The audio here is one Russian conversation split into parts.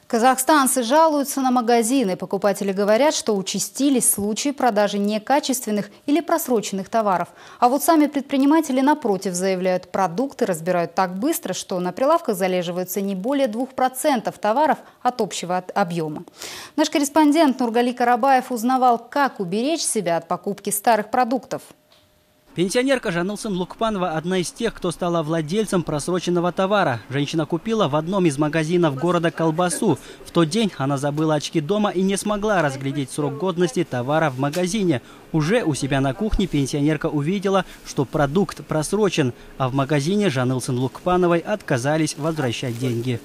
Казахстанцы жалуются на магазины. Покупатели говорят, что участились случаи продажи некачественных или просроченных товаров. А вот сами предприниматели, напротив, заявляют, продукты разбирают так быстро, что на прилавках залеживаются не более 2% товаров от общего объема. Наш корреспондент Нургали Карабаев узнавал, как уберечь себя от покупки старых продуктов. Пенсионерка Жанылсын Лукпанова – одна из тех, кто стала владельцем просроченного товара. Женщина купила в одном из магазинов города колбасу. В тот день она забыла очки дома и не смогла разглядеть срок годности товара в магазине. Уже у себя на кухне пенсионерка увидела, что продукт просрочен, а в магазине Жанылсын Лукпановой отказались возвращать деньги.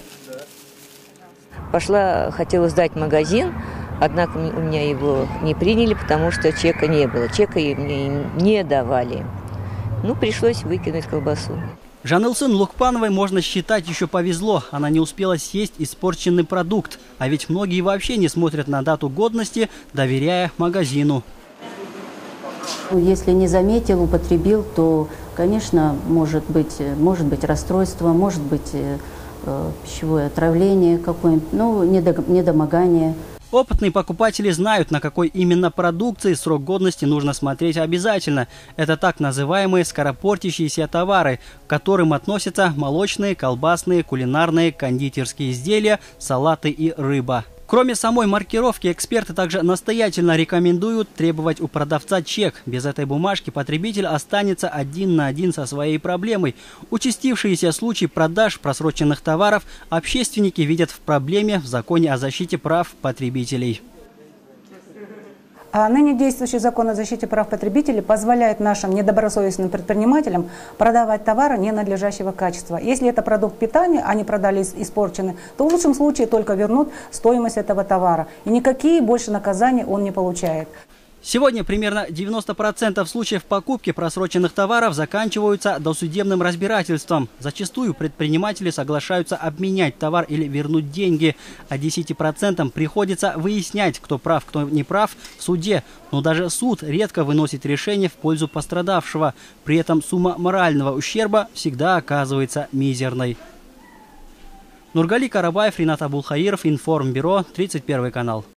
Хотела сдать магазин. Однако у меня его не приняли, потому что чека не было. Чека мне не давали. Пришлось выкинуть колбасу. Жанылсын Лукпановой, можно считать, еще повезло. Она не успела съесть испорченный продукт. А ведь многие вообще не смотрят на дату годности, доверяя магазину. Если не заметил, употребил, то, конечно, может быть расстройство, может быть пищевое отравление какое-нибудь, недомогание. Опытные покупатели знают, на какой именно продукции срок годности нужно смотреть обязательно. Это так называемые скоропортящиеся товары, к которым относятся молочные, колбасные, кулинарные, кондитерские изделия, салаты и рыба. Кроме самой маркировки, эксперты также настоятельно рекомендуют требовать у продавца чек. Без этой бумажки потребитель останется один на один со своей проблемой. Участившиеся случаи продаж просроченных товаров общественники видят в проблеме в законе о защите прав потребителей. Ныне действующий закон о защите прав потребителей позволяет нашим недобросовестным предпринимателям продавать товары ненадлежащего качества. Если это продукт питания, они продали испорченный, то в лучшем случае только вернут стоимость этого товара. И никакие больше наказания он не получает. Сегодня примерно 90% случаев покупки просроченных товаров заканчиваются досудебным разбирательством. Зачастую предприниматели соглашаются обменять товар или вернуть деньги, а 10% приходится выяснять, кто прав, кто не прав в суде. Но даже суд редко выносит решение в пользу пострадавшего. При этом сумма морального ущерба всегда оказывается мизерной. Нургали Карабаев, Ринат Абулхаиров, Информбюро, 31 канал.